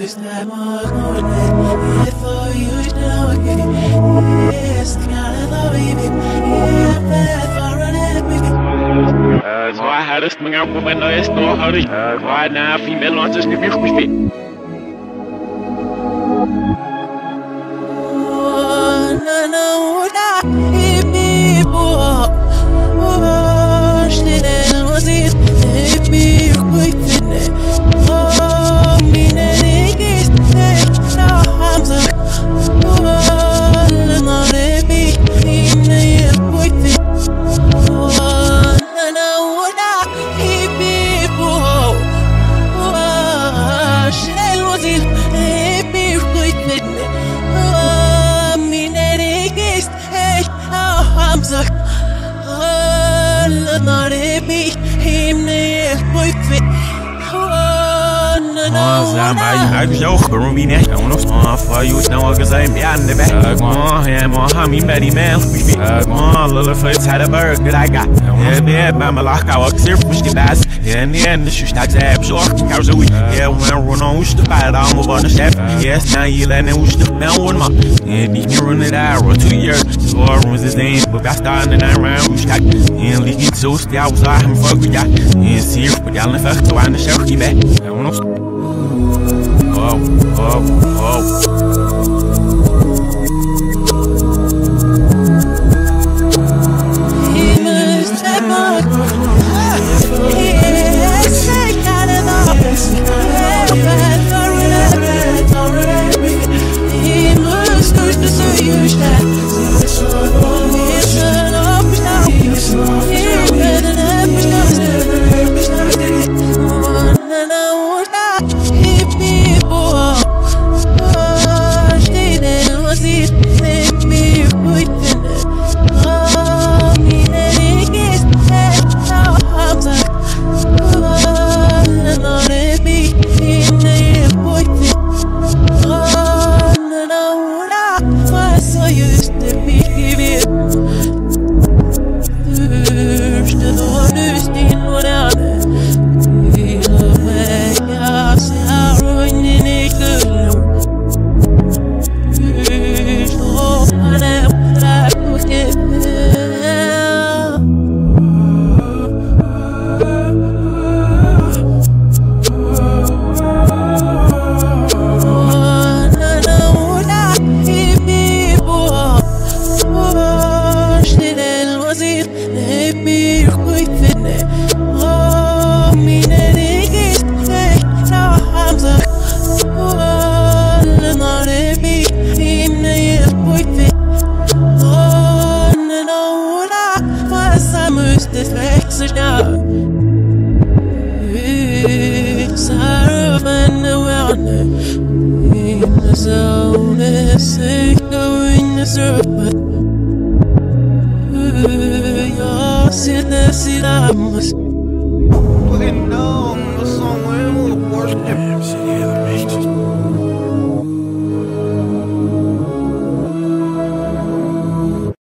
So I had a swing out with my nose, no hurry. Why now, female launches, if you wish me. I'm joke, but we next. I want to for you now because I'm behind the back. I'm a hummy, Betty man. Little foot's had a bird that I got. Yeah, Mama Lock, I walk here, push the bass. And the end, the shoe starts to have short. How's a week? Yeah, when I run on, who's the bad? I'm over the chef. Yes, now you let them who's the now one month. And you run it out for 2 years. So I was his name, but I started in 9 rounds. Who's that? And leaking so still, I was like, I'm fucking got. And see if we got the first to wind the shelf, you back. I want to. Putting down the song, we're worship.